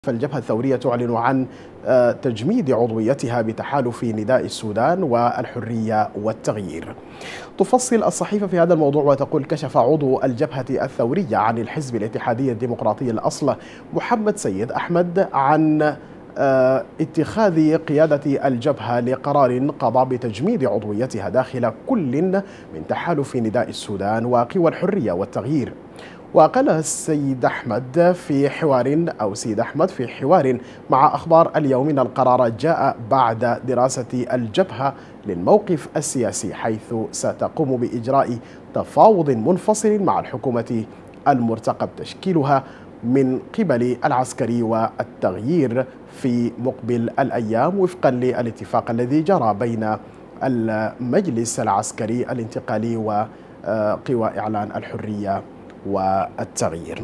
فالجبهة الثورية تعلن عن تجميد عضويتها بتحالف نداء السودان والحرية والتغيير. تفصل الصحيفة في هذا الموضوع وتقول: كشف عضو الجبهة الثورية عن الحزب الاتحادي الديمقراطي الأصل محمد سيد أحمد عن اتخاذ قيادة الجبهة لقرار قضى بتجميد عضويتها داخل كل من تحالف نداء السودان وقوى الحرية والتغيير. وقال سيد أحمد في حوار مع أخبار اليوم إن القرار جاء بعد دراسة الجبهة للموقف السياسي، حيث ستقوم بإجراء تفاوض منفصل مع الحكومة المرتقب تشكيلها من قبل العسكري والتغيير في مقبل الأيام، وفقا للاتفاق الذي جرى بين المجلس العسكري الانتقالي وقوى إعلان الحرية والتغيير.